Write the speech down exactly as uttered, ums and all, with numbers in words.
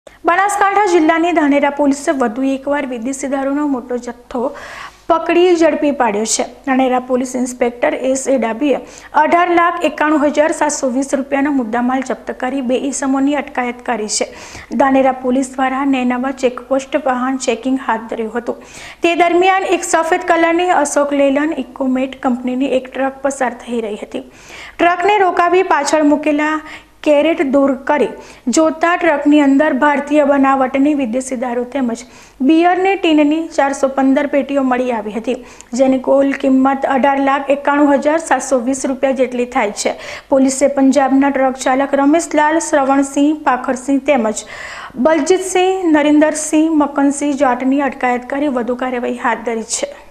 બનાસકાંઠા જિલ્લાની ધાનેરા પોલીસે વધુ એકવાર વિદેશી દારૂનો મોટો જથ્થો પકડી ઝડપી પાડ્યો છે। Dhanera police inspector S A ડાભીએ અઢાર લાખ એકાણું હજાર સાતસો વીસ રૂપિયાનો મુદ્દામાલ જપ્ત કરી બે ઈસમોની અટકાયત કરી છે। ધાનેરા પોલીસ દ્વારા નૈનાવા ચેકપોસ્ટ વાહન ચેકિંગ હાથ ધર્યું હતું। તે દરમિયાન એક સફેદ કલરની અશોક લેલન ઇકોમેટ કંપનીની એક ટ્રક પસાર થઈ રહી હતી। ટ્રકને રોકાવી પાછળ મૂકેલા કેરેટ દૂર કરી જોતા ટ્રકની અંદર ભારતીય બનાવટની વિદેશી દારૂ તેમજ બિયરની ટીનની ચારસો પંદર પેટીઓ મળી આવી હતી, જેની કુલ કિંમત અઢાર લાખ એકાણું હજાર સાતસો વીસ રૂપિયા જેટલી થાય છે। પોલીસે પંજાબના ટ્રક ચાલક રમેશલાલ શ્રવણસિંહ પાખરસિંહ તેમજ બલજીતસિંહ નરિંદરસિંહ મકનસિંહ જાટની અટકાયત કરી વધુ કાર્યવાહી હાથ ધરી છે।